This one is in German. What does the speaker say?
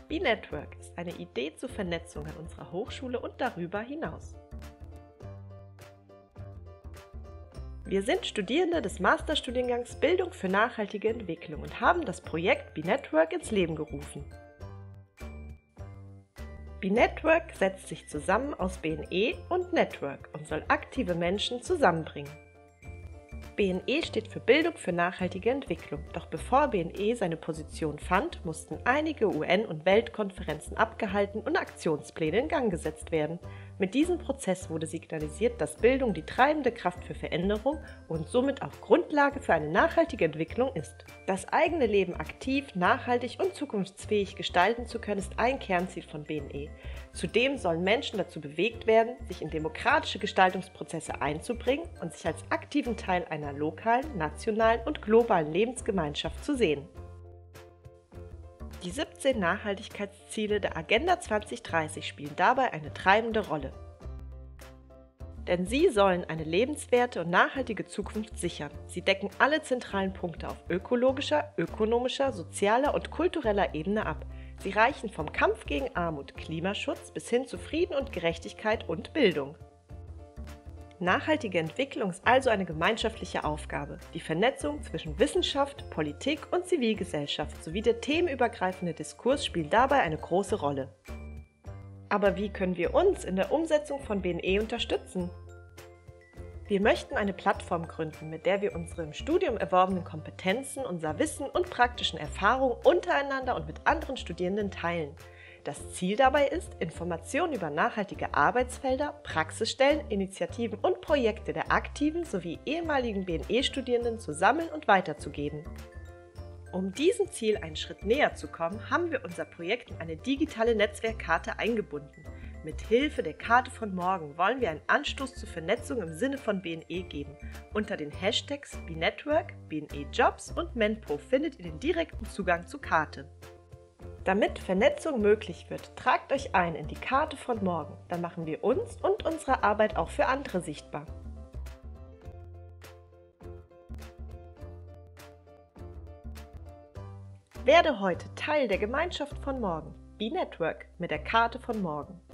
B-Network ist eine Idee zur Vernetzung an unserer Hochschule und darüber hinaus. Wir sind Studierende des Masterstudiengangs Bildung für nachhaltige Entwicklung und haben das Projekt B-Network ins Leben gerufen. B-Network setzt sich zusammen aus BNE und Network und soll aktive Menschen zusammenbringen. BNE steht für Bildung für nachhaltige Entwicklung, doch bevor BNE seine Position fand, mussten einige UN- und Weltkonferenzen abgehalten und Aktionspläne in Gang gesetzt werden. Mit diesem Prozess wurde signalisiert, dass Bildung die treibende Kraft für Veränderung und somit auch Grundlage für eine nachhaltige Entwicklung ist. Das eigene Leben aktiv, nachhaltig und zukunftsfähig gestalten zu können, ist ein Kernziel von BNE. Zudem sollen Menschen dazu bewegt werden, sich in demokratische Gestaltungsprozesse einzubringen und sich als aktiven Teil einer lokalen, nationalen und globalen Lebensgemeinschaft zu sehen. Die 17 Nachhaltigkeitsziele der Agenda 2030 spielen dabei eine treibende Rolle. Denn sie sollen eine lebenswerte und nachhaltige Zukunft sichern. Sie decken alle zentralen Punkte auf ökologischer, ökonomischer, sozialer und kultureller Ebene ab. Sie reichen vom Kampf gegen Armut, Klimaschutz bis hin zu Frieden und Gerechtigkeit und Bildung. Nachhaltige Entwicklung ist also eine gemeinschaftliche Aufgabe. Die Vernetzung zwischen Wissenschaft, Politik und Zivilgesellschaft sowie der themenübergreifende Diskurs spielen dabei eine große Rolle. Aber wie können wir uns in der Umsetzung von BNE unterstützen? Wir möchten eine Plattform gründen, mit der wir unsere im Studium erworbenen Kompetenzen, unser Wissen und praktischen Erfahrungen untereinander und mit anderen Studierenden teilen. Das Ziel dabei ist, Informationen über nachhaltige Arbeitsfelder, Praxisstellen, Initiativen und Projekte der aktiven sowie ehemaligen BNE-Studierenden zu sammeln und weiterzugeben. Um diesem Ziel einen Schritt näher zu kommen, haben wir unser Projekt in eine digitale Netzwerkkarte eingebunden. Mit Hilfe der Karte von morgen wollen wir einen Anstoß zur Vernetzung im Sinne von BNE geben. Unter den Hashtags B-Network, BNE-Jobs und MENPO findet ihr den direkten Zugang zur Karte. Damit Vernetzung möglich wird, tragt euch ein in die Karte von morgen. Dann machen wir uns und unsere Arbeit auch für andere sichtbar. Werde heute Teil der Gemeinschaft von morgen. B-Network mit der Karte von morgen.